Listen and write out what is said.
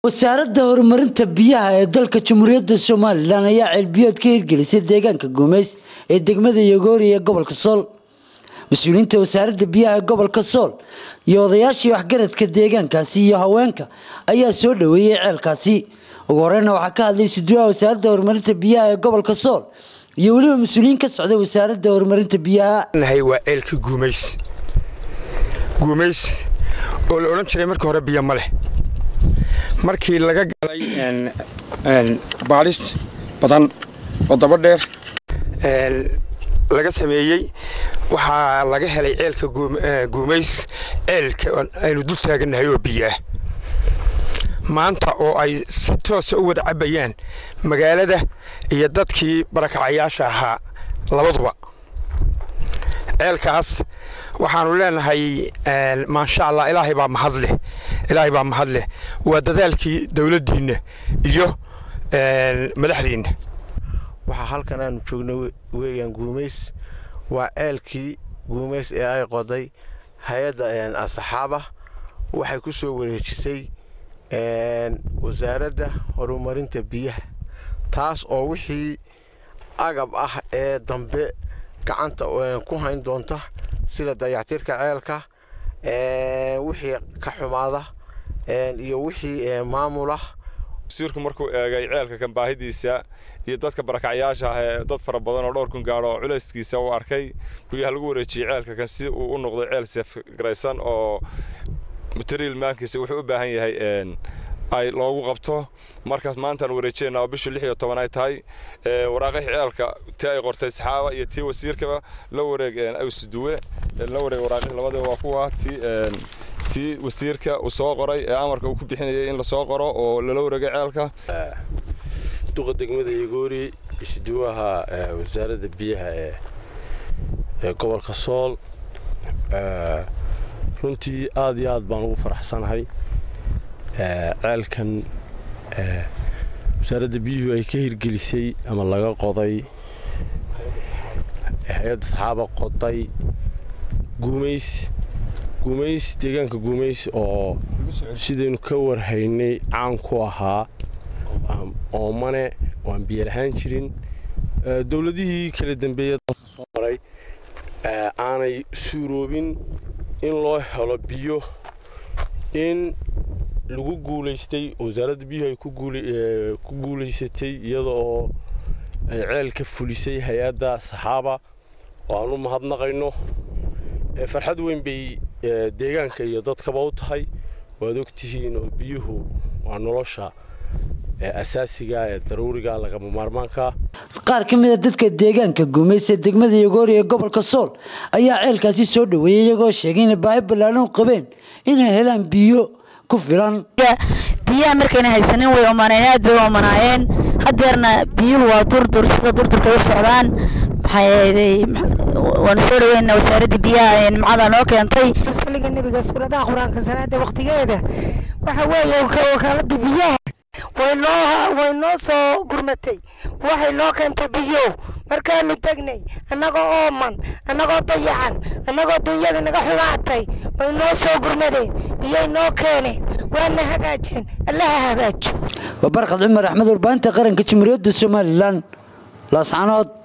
wasaaradda horumarinta biyaha ee dalka Jamhuuriyadda Soomaaliland ayaa cilmiyeed ka hirgelisay deegaanka Gumeys ee degmada Yogoori ee gobolka Sool. Mas'uuliyiinta wasaaradda biyaha ee gobolka Sool iyo odayaashii waxgaradka deegaankaasi iyo haweenka ayaa soo dhaweeyay ceelkaasi. Ugu horreynna waxaa ka hadlay sidoo wasaaradda horumarinta biyaha ee gobolka Sool iyo waliba mas'uuliyiin ka socda wasaaradda horumarinta biyaha. Waa ceelka Gumeys oo la oran jiray markii hore biyo ma leh. markii laga galay baaris badan oo daba dheer laga sameeyay waxa laga helay ceelka Gumeys ceelka aynu dul taaganahay oo biyo ah maanta oo ay si toos ah u wada cabayaan magaalada iyo dadkii barakacayaasha ahaa labaduba ceelkaas waxaanu leenahay ma sha Allah ilaahay baa mahad leh waa dadaalkii dawladdiina iyo madaxdiina waxa halkan aan joogno weeyaan Gumeys waa ceelkii Gumeys ee ay qoday hay'adda asxaaba waxay ku soo wareejisay wasaaradda horumarinta biyaha taas oo wixii agab ah ee dambe gacanta ku hayn doonta sida dayactirka ceelka wixii ka xumaada iyo wixii maamula wasiirku markuu eegay ceelka kan baahidiisa iyo dadka barakacayaasha ah dad fara badan oo dhowr kun gaaro culayskiisa uu arkay biyaha lagu wareejiyay ceelka kan si uu u noqdo ceel safe garaysan oo material maankiisa wuxuu u baahan yahay ay loogu qabto markaas maanta aan wareejinaa bisha 16 ay tahay waraaqaha ceelka tii ay qortay saxaaba iyo tii wasiirkaba la wareegeen ay suduwe la wareeg waraaqaha labadaba waa kuwa tii wasiirka uu soo qoray ee amarka uu ku bixinayay in la soo qoro oo la wareegay ceelka duqa degmada Yogoori isduwaha wasaaradda biyaha ee gobolka Sool runtii aad iyo aad baan ugu faraxsanahay ceelkan wasaaradda biyuhu ay ka hirgelisay ama laga qoday hay'adda saxaaba qoday Gumeys deegaanka Gumeys oo sidaynu ka warhaynay caan ku ahaa oo mane waan biyo lahaan jirin dawladihii kala dambeeyay dalka soo maray aanay suuroobin in loo helo biyo in lagu guuleystay wasaaradda biyaha ay ku guuleysatay iyadoo ceelka fulisay hay'adda saxaaba waanu mahadnaqayno farxad weyn bay deegaanka iyo dadkaba u tahay waad ogtihiin oo biyuhu waa nolosha asaasiga ee daruuriga laga maarmaanka qaar ka mid ah dadka deegaanka Gumeys ee degmada Yogoori ee gobolka Sool ayaa ceelkaasi soo dhaweeyay iyagoo sheegay in baahi ballaaran u qabeen inay helaan biyo ku filan biyaha markayna haysanin way oomanaayeen bay oomanaayeen hadeerna biyuhu waa sida durdurka u socdaan waan soo dhaweynaa wasaaradda biyaha ee nimcada noo keentay saliga nabiga suuradaha quraanka salaada waqtigeeda waxa weeye wakaaladda biyaha way noo soo gurmatay waxay noo keentay biyo markaanu tagnay annagoo ooman annagoo dayacan annagoo dunyada naga xumaatay way noo soo gurmadeen biyay noo keeneen waana hagaajeen allaha hagaajo وبركة عمر أحمد البانتا قرن كتمريد السوماليلان لا صعنات